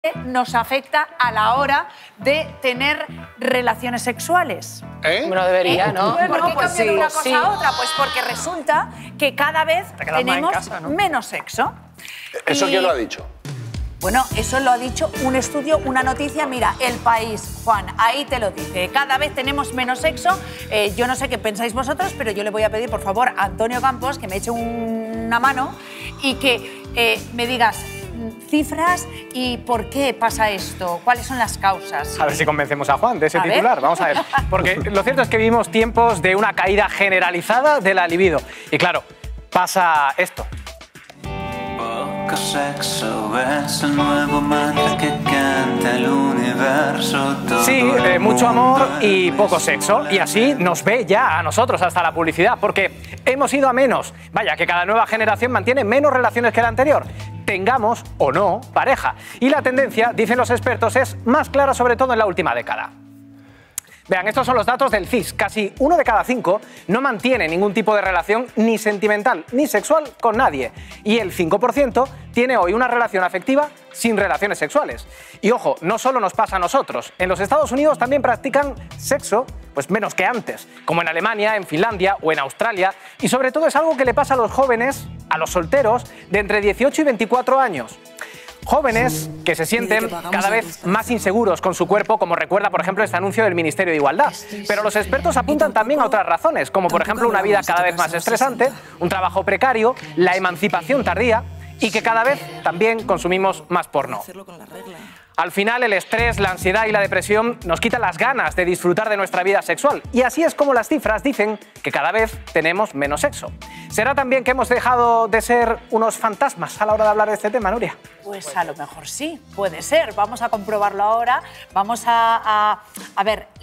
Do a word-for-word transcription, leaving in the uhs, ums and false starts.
nos afecta a la hora de tener relaciones sexuales. ¿Eh? No debería, ¿Eh? ¿no? Bueno, ¿por qué pues cambia de sí, una cosa sí. a otra? Pues porque resulta que cada vez tenemos casa, ¿no? menos sexo. ¿Eso Y, quién lo ha dicho? Bueno, eso lo ha dicho un estudio, una noticia. Mira, El País, Juan, ahí te lo dice. Cada vez tenemos menos sexo. Eh, yo no sé qué pensáis vosotros, pero yo le voy a pedir, por favor, a Antonio Campos que me eche un- una mano y que eh, me digas cifras y por qué pasa esto, cuáles son las causas. A ver si convencemos a Juan de ese A ver. titular. Vamos a ver. Porque lo cierto es que vivimos tiempos de una caída generalizada de la libido. Y claro, pasa esto. Poco sexo es el nuevo mantra que canta el universo. Todo Sí, el eh, mucho mundo amor y poco sexo. Y así nos ve ya a nosotros hasta la publicidad. Porque hemos ido a menos. Vaya, que cada nueva generación mantiene menos relaciones que la anterior. Tengamos o no pareja. Y la tendencia, dicen los expertos, es más clara sobre todo en la última década. Vean, estos son los datos del C I S. Casi uno de cada cinco no mantiene ningún tipo de relación ni sentimental ni sexual con nadie. Y el cinco por ciento tiene hoy una relación afectiva sin relaciones sexuales. Y ojo, no solo nos pasa a nosotros. En los Estados Unidos también practican sexo, pues menos que antes, como en Alemania, en Finlandia o en Australia. Y sobre todo es algo que le pasa a los jóvenes, a los solteros, de entre dieciocho y veinticuatro años. Jóvenes que se sienten cada vez más inseguros con su cuerpo, como recuerda, por ejemplo, este anuncio del Ministerio de Igualdad. Pero los expertos apuntan también a otras razones, como por ejemplo una vida cada vez más estresante, un trabajo precario, la emancipación tardía y que cada vez también consumimos más porno. Al final, el estrés, la ansiedad y la depresión nos quitan las ganas de disfrutar de nuestra vida sexual. Y así es como las cifras dicen que cada vez tenemos menos sexo. ¿Será también que hemos dejado de ser unos fantasmas a la hora de hablar de este tema, Nuria? Pues a lo mejor sí, puede ser. Vamos a comprobarlo ahora. Vamos a, a, a ver,